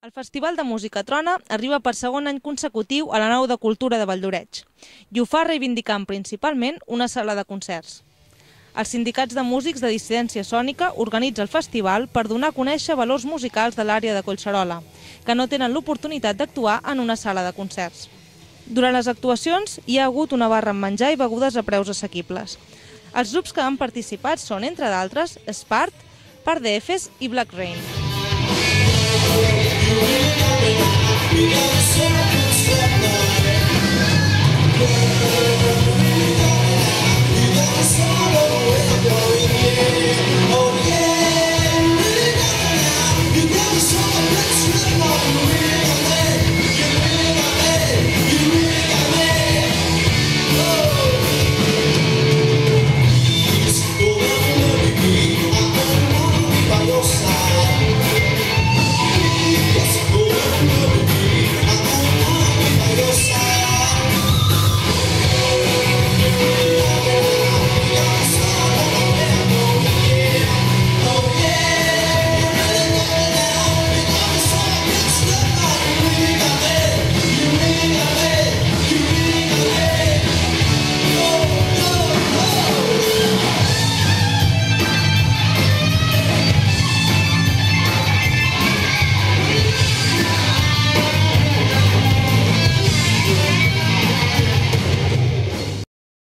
El Festival de Música Trona arriba per segon any consecutiu a la nau de Cultura de Valldoreix i ho fa reivindicant principalment una sala de concerts. Els sindicats de músics de dissidència sònica organitzen el festival per donar a conèixer valors musicals de l'àrea de Collserola, que no tenen l'oportunitat d'actuar en una sala de concerts. Durant les actuacions hi ha hagut una barra amb menjar i begudes a preus assequibles. Els grups que han participat són, entre d'altres, Spart, Par d'Efes i Black Rain.